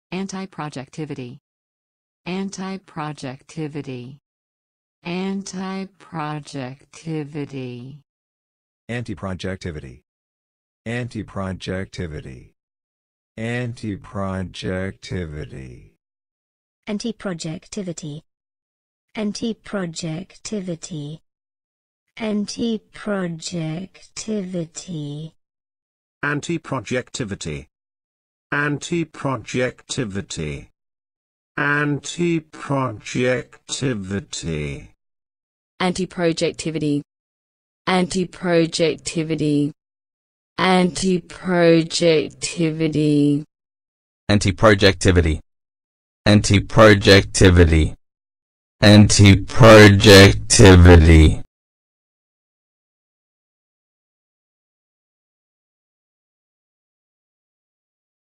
Anti-projectivity. Anti-projectivity. Anti-projectivity. Anti-projectivity. Anti-projectivity. Anti-projectivity. Anti-projectivity. Anti-projectivity. Anti-projectivity. Anti-projectivity. Anti-projectivity. Anti-projectivity. Anti-projectivity. Anti-projectivity. Anti-projectivity. Anti-projectivity. Anti-projectivity. Anti-projectivity.